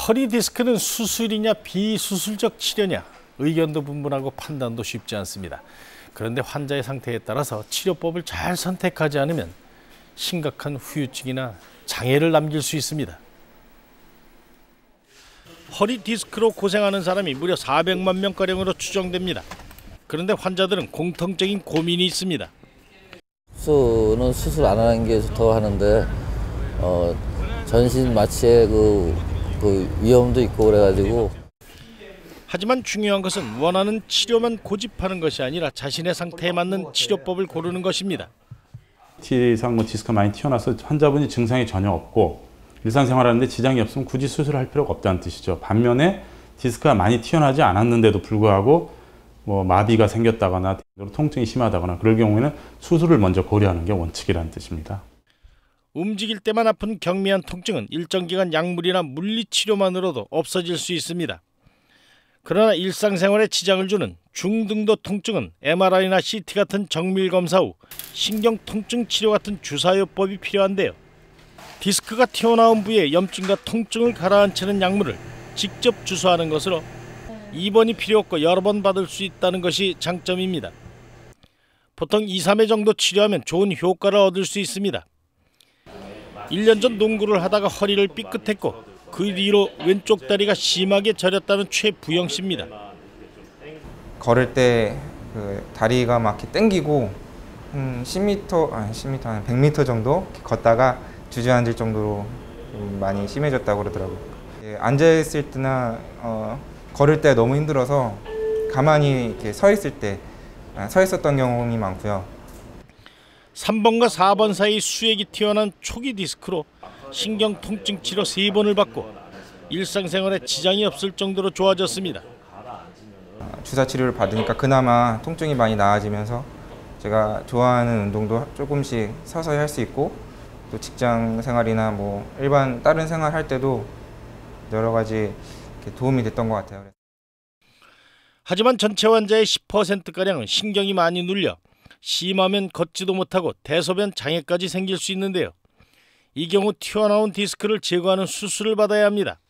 허리 디스크는 수술이냐 비수술적 치료냐 의견도 분분하고 판단도 쉽지 않습니다. 그런데 환자의 상태에 따라서 치료법을 잘 선택하지 않으면 심각한 후유증이나 장애를 남길 수 있습니다. 허리 디스크로 고생하는 사람이 무려 400만 명가량으로 추정됩니다. 그런데 환자들은 공통적인 고민이 있습니다. 수술은 수술 안 하는 게 더 하는데 전신 마취의 그 위험도 있고 그래가지고. 하지만 중요한 것은 원하는 치료만 고집하는 것이 아니라 자신의 상태에 맞는 치료법을 고르는 것입니다. T상 디스크가 많이 튀어나와서 환자분이 증상이 전혀 없고 일상생활하는데 지장이 없으면 굳이 수술할 필요가 없다는 뜻이죠. 반면에 디스크가 많이 튀어나오지 않았는데도 불구하고 마비가 생겼다거나 통증이 심하다거나 그럴 경우에는 수술을 먼저 고려하는 게 원칙이라는 뜻입니다. 움직일 때만 아픈 경미한 통증은 일정 기간 약물이나 물리치료만으로도 없어질 수 있습니다. 그러나 일상생활에 지장을 주는 중등도 통증은 MRI나 CT 같은 정밀검사 후 신경통증 치료 같은 주사요법이 필요한데요. 디스크가 튀어나온 부위에 염증과 통증을 가라앉히는 약물을 직접 주사하는 것으로 입원이 필요 없고 여러 번 받을 수 있다는 것이 장점입니다. 보통 2, 3회 정도 치료하면 좋은 효과를 얻을 수 있습니다. 1년 전 농구를 하다가 허리를 삐끗했고 그 뒤로 왼쪽 다리가 심하게 저렸다는 최부영 씨입니다. 걸을 때 그 다리가 막 이렇게 당기고 10m, 한 100m 정도 걷다가 주저앉을 정도로 많이 심해졌다고 그러더라고요. 앉아있을 때나 걸을 때 너무 힘들어서 가만히 이렇게 서 있었던 경험이 많고요. 3번과 4번 사이 수액이 튀어나온 초기 디스크로 신경 통증 치료 3번을 받고 일상생활에 지장이 없을 정도로 좋아졌습니다. 주사 치료를 받으니까 그나마 통증이 많이 나아지면서 제가 좋아하는 운동도 조금씩 서서히 할 수 있고 또 직장 생활이나 일반 다른 생활 할 때도 여러 가지 도움이 됐던 것 같아요. 하지만 전체 환자의 10%가량은 신경이 많이 눌려 심하면 걷지도 못하고 대소변 장애까지 생길 수 있는데요. 이 경우 튀어나온 디스크를 제거하는 수술을 받아야 합니다.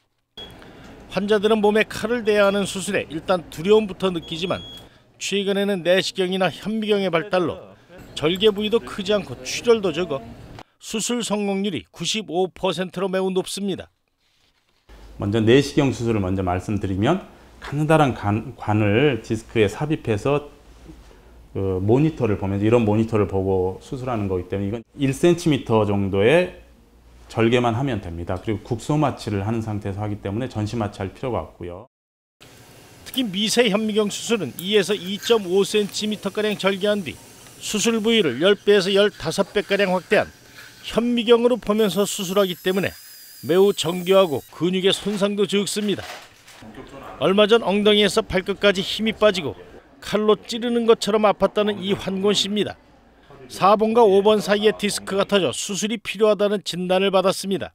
환자들은 몸에 칼을 대야 하는 수술에 일단 두려움부터 느끼지만 최근에는 내시경이나 현미경의 발달로 절개 부위도 크지 않고 출혈도 적어 수술 성공률이 95%로 매우 높습니다. 먼저 내시경 수술을 먼저 말씀드리면 가느다란 관을 디스크에 삽입해서 모니터를 보면서 이런 모니터를 보고 수술하는 거기 때문에 이건 1cm 정도의 절개만 하면 됩니다. 그리고 국소 마취를 하는 상태에서 하기 때문에 전시 마취할 필요가 없고요. 특히 미세 현미경 수술은 2에서 2.5cm가량 절개한 뒤 수술 부위를 10배에서 15배가량 확대한 현미경으로 보면서 수술하기 때문에 매우 정교하고 근육의 손상도 적습니다. 얼마 전 엉덩이에서 발끝까지 힘이 빠지고 칼로 찌르는 것처럼 아팠다는 이환곤 씨입니다. 4번과 5번 사이에 디스크가 터져 수술이 필요하다는 진단을 받았습니다.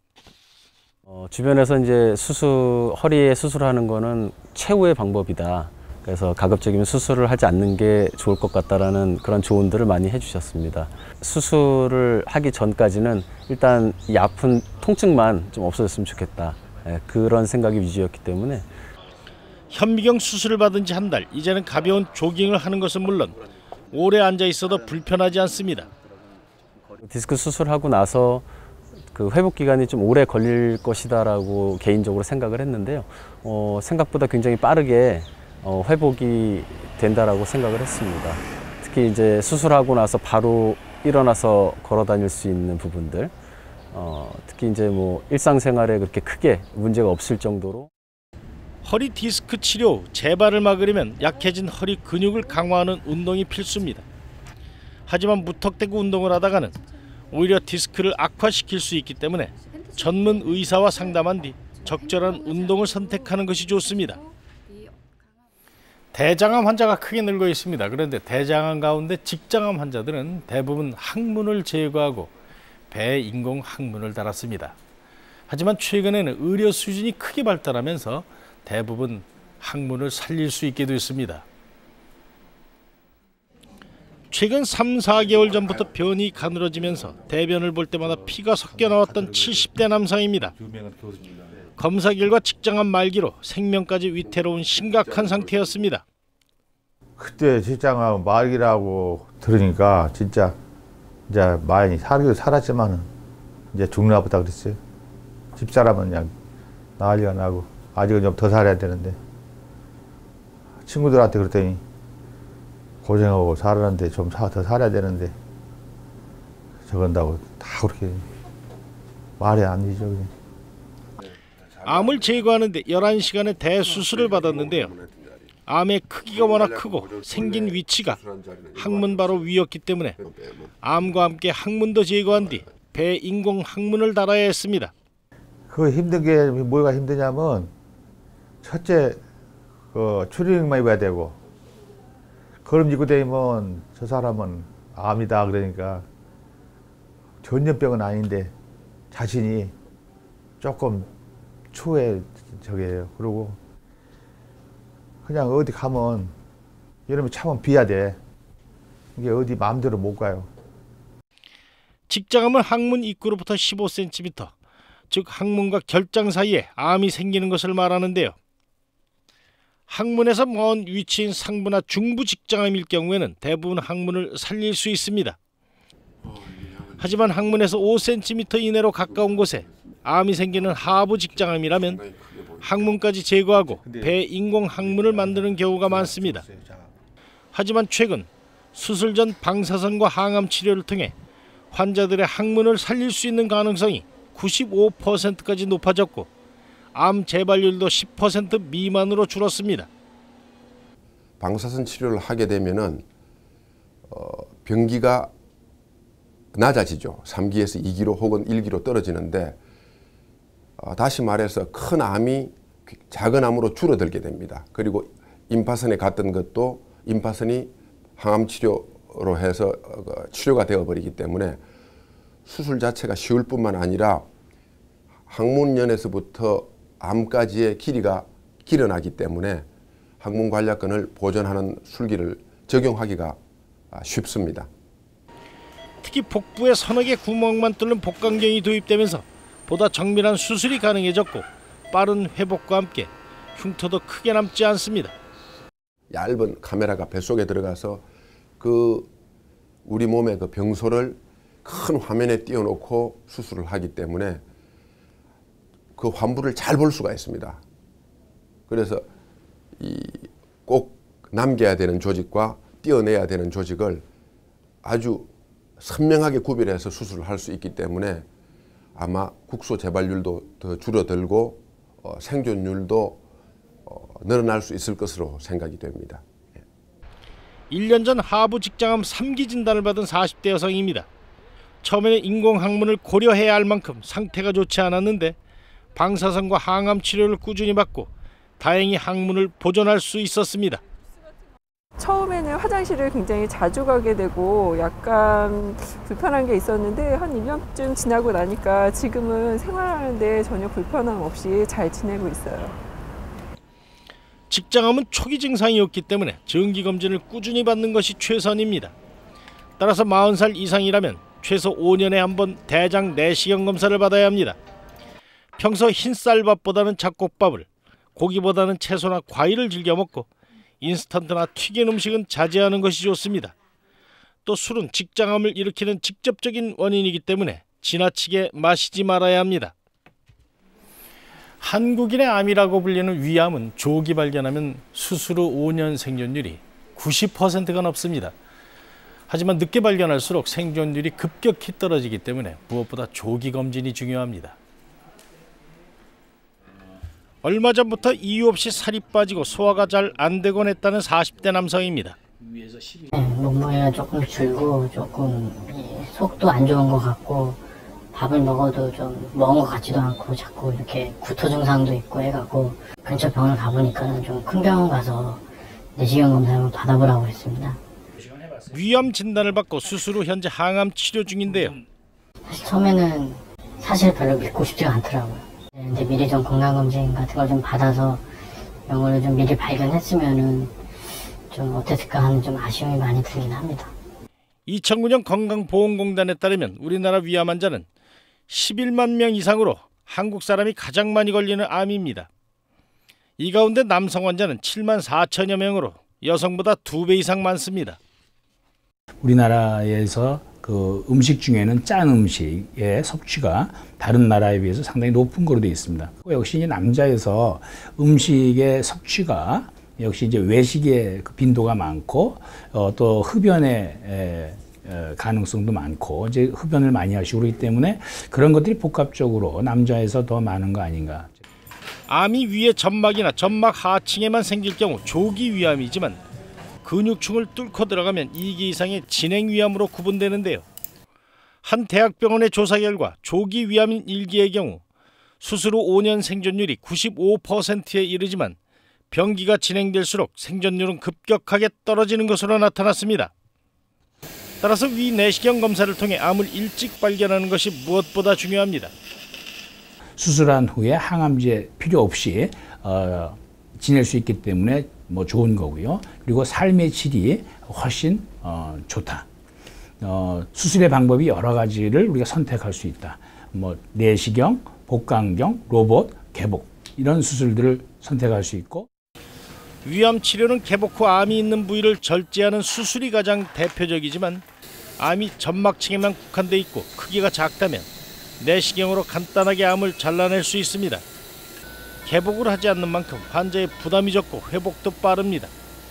주변에서 이제 허리에 수술하는 거는 최후의 방법이다. 그래서 가급적이면 수술을 하지 않는 게 좋을 것 같다라는 그런 조언들을 많이 해주셨습니다. 수술을 하기 전까지는 일단 이 아픈 통증만 좀 없어졌으면 좋겠다. 그런 생각이 위주였기 때문에. 현미경 수술을 받은 지 한 달, 이제는 가벼운 조깅을 하는 것은 물론 오래 앉아 있어도 불편하지 않습니다. 디스크 수술하고 나서 그 회복 기간이 좀 오래 걸릴 것이다라고 개인적으로 생각을 했는데요. 생각보다 굉장히 빠르게 회복이 된다라고 생각을 했습니다. 특히 이제 수술하고 나서 바로 일어나서 걸어 다닐 수 있는 부분들, 특히 이제 일상생활에 그렇게 크게 문제가 없을 정도로. 허리 디스크 치료 후 재발을 막으려면 약해진 허리 근육을 강화하는 운동이 필수입니다. 하지만 무턱대고 운동을 하다가는 오히려 디스크를 악화시킬 수 있기 때문에 전문 의사와 상담한 뒤 적절한 운동을 선택하는 것이 좋습니다. 대장암 환자가 크게 늘고 있습니다. 그런데 대장암 가운데 직장암 환자들은 대부분 항문을 제거하고 배에 인공 항문을 달았습니다. 하지만 최근에는 의료 수준이 크게 발달하면서 대부분 항문을 살릴 수 있게 됐습니다. 최근 3, 4개월 전부터 변이 가늘어지면서 대변을 볼 때마다 피가 섞여 나왔던 70대 남성입니다. 검사 결과 직장암 말기로 생명까지 위태로운 심각한 상태였습니다. 그때 직장암 말기라고 들으니까 진짜 이제 많이 살기도 살았지만은 이제 죽나 보다 그랬어요. 집사람은 그냥 난리가 나고 아직은 좀 더 살아야 되는데 친구들한테 그랬더니 고생하고 살았는데 좀 더 살아야 되는데 저건다고 다 그렇게 말이 안 되죠. 그냥. 암을 제거하는데 11시간의 대수술을 받았는데요. 암의 크기가 워낙 크고 생긴 위치가 항문 바로 위였기 때문에 암과 함께 항문도 제거한 뒤 배 인공 항문을 달아야 했습니다. 그 힘든 게 뭐가 힘드냐면 첫째 추리닝만 입어야 되고 그럼 입고 다니면 저 사람은 암이다 그러니까 전염병은 아닌데 자신이 조금 추해 저게요. 그리고 그냥 어디 가면 이러면 차만 비야 돼. 이게 어디 마음대로 못 가요. 직장암은 항문 입구로부터 15cm, 즉 항문과 결장 사이에 암이 생기는 것을 말하는데요. 항문에서 먼 위치인 상부나 중부 직장암일 경우에는 대부분 항문을 살릴 수 있습니다. 하지만 항문에서 5cm 이내로 가까운 곳에 암이 생기는 하부 직장암이라면 항문까지 제거하고 배 인공 항문을 만드는 경우가 많습니다. 하지만 최근 수술 전 방사선과 항암 치료를 통해 환자들의 항문을 살릴 수 있는 가능성이 95%까지 높아졌고 암 재발률도 10% 미만으로 줄었습니다. 방사선 치료를 하게 되면은 병기가 낮아지죠. 3기에서 2기로 혹은 1기로 떨어지는데 다시 말해서 큰 암이 작은 암으로 줄어들게 됩니다. 그리고 임파선에 갔던 것도 임파선이 항암 치료로 해서 치료가 되어버리기 때문에 수술 자체가 쉬울 뿐만 아니라 항문연에서부터 암까지의 길이가 길어나기 때문에 항문 관략근을 보존하는 술기를 적용하기가 쉽습니다. 특히 복부에 서너 개 구멍만 뚫는 복강경이 도입되면서 보다 정밀한 수술이 가능해졌고 빠른 회복과 함께 흉터도 크게 남지 않습니다. 얇은 카메라가 뱃속에 들어가서 우리 몸의 그 병소를 큰 화면에 띄워놓고 수술을 하기 때문에 그 환부를 잘 볼 수가 있습니다. 그래서 꼭 남겨야 되는 조직과 띄어내야 되는 조직을 아주 선명하게 구별해서 수술을 할 수 있기 때문에 아마 국소 재발률도 더 줄어들고 생존율도 늘어날 수 있을 것으로 생각이 됩니다. 1년 전 하부 직장암 3기 진단을 받은 40대 여성입니다. 처음에는 인공항문을 고려해야 할 만큼 상태가 좋지 않았는데 방사선과 항암 치료를 꾸준히 받고 다행히 항문을 보존할 수 있었습니다. 처음에는 화장실을 굉장히 자주 가게 되고 약간 불편한 게 있었는데 한 1년쯤 지나고 나니까 지금은 생활하는데 전혀 불편함 없이 잘 지내고 있어요. 직장암은 초기 증상이었기 때문에 정기검진을 꾸준히 받는 것이 최선입니다. 따라서 40살 이상이라면 최소 5년에 한 번 대장 내시경 검사를 받아야 합니다. 평소 흰쌀밥보다는 잡곡밥을, 고기보다는 채소나 과일을 즐겨 먹고 인스턴트나 튀긴 음식은 자제하는 것이 좋습니다. 또 술은 직장암을 일으키는 직접적인 원인이기 때문에 지나치게 마시지 말아야 합니다. 한국인의 암이라고 불리는 위암은 조기 발견하면 수술 후 5년 생존율이 90%가 넘습니다. 하지만 늦게 발견할수록 생존율이 급격히 떨어지기 때문에 무엇보다 조기 검진이 중요합니다. 얼마 전부터 이유 없이 살이 빠지고 소화가 잘 안 되곤 했다는 40대 남성입니다. 몸무게가 조금 줄고 조금 속도 안 좋은 것 같고 밥을 먹어도 좀 먹은 것 같지도 않고 자꾸 이렇게 구토 증상도 있고 해갖고 근처 병원 가보니까는 좀 큰 병원 가서 내시경 검사 한번 받아보라고 했습니다. 위암 진단을 받고 수술 후 현재 항암 치료 중인데요. 사실 처음에는 사실 별로 믿고 싶지가 않더라고요. 근데 미리 좀 건강검진 같은 걸 좀 받아서 병원을 좀 미리 발견했으면은 좀 어땠을까 하는 좀 아쉬움이 많이 들긴 합니다. 2009년 건강보험공단에 따르면 우리나라 위암 환자는 11만 명 이상으로 한국 사람이 가장 많이 걸리는 암입니다. 이 가운데 남성 환자는 7만 4천여 명으로 여성보다 2배 이상 많습니다. 우리나라에서 그 음식 중에는 짠 음식의 섭취가 다른 나라에 비해서 상당히 높은 거로 되어 있습니다. 역시 이제 남자에서 음식의 섭취가 역시 이제 외식의 그 빈도가 많고 또 흡연의 가능성도 많고 이제 흡연을 많이 하시고 그렇기 때문에 그런 것들이 복합적으로 남자에서 더 많은 거 아닌가. 암이 위의 점막이나 점막 하층에만 생길 경우 조기 위암이지만 근육층을 뚫고 들어가면 2기 이상의 진행 위암으로 구분되는데요. 한 대학병원의 조사 결과 조기 위암인 1기의 경우 수술 후 5년 생존율이 95%에 이르지만 병기가 진행될수록 생존율은 급격하게 떨어지는 것으로 나타났습니다. 따라서 위 내시경 검사를 통해 암을 일찍 발견하는 것이 무엇보다 중요합니다. 수술한 후에 항암제 필요 없이 지낼 수 있기 때문에 뭐 좋은 거고요. 그리고 삶의 질이 훨씬 좋다. 수술의 방법이 여러 가지를 우리가 선택할 수 있다. 뭐 내시경, 복강경, 로봇, 개복 이런 수술들을 선택할 수 있고. 위암 치료는 개복 후 암이 있는 부위를 절제하는 수술이 가장 대표적이지만 암이 점막층에만 국한돼 있고 크기가 작다면 내시경으로 간단하게 암을 잘라낼 수 있습니다. 개복을 하지 않는 만큼 환자의 부담이 적고 회복도 빠릅니다.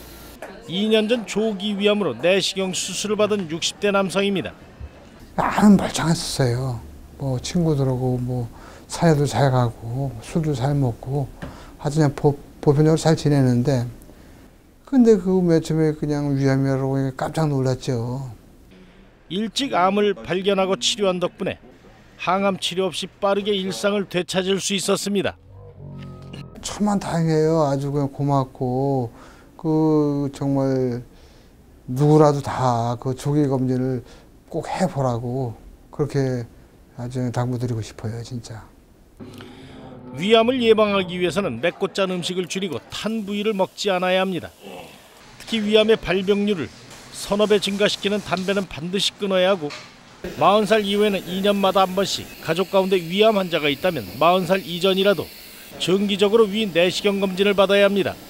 2년 전 조기 위암으로 내시경 수술을 받은 60대 남성입니다. 암은 멀쩡했었어요. 뭐 친구들하고 뭐 사회도 잘 가고 술도 잘 먹고 아주 그냥 보편적으로 잘 지내는데 근데 그 맨 처음에 그냥 위암이라고 깜짝 놀랐죠. 일찍 암을 발견하고 치료한 덕분에 항암 치료 없이 빠르게 일상을 되찾을 수 있었습니다. 천만다행이에요. 아주 그냥 고맙고 그 정말 누구라도 다 그 조기 검진을 꼭 해보라고 그렇게 아주 당부드리고 싶어요, 진짜. 위암을 예방하기 위해서는 맵고 짠 음식을 줄이고 탄 부위를 먹지 않아야 합니다. 특히 위암의 발병률을 서너 배 증가시키는 담배는 반드시 끊어야 하고 40살 이후에는 2년마다 한 번씩 가족 가운데 위암 환자가 있다면 40살 이전이라도 정기적으로 위 내시경 검진을 받아야 합니다.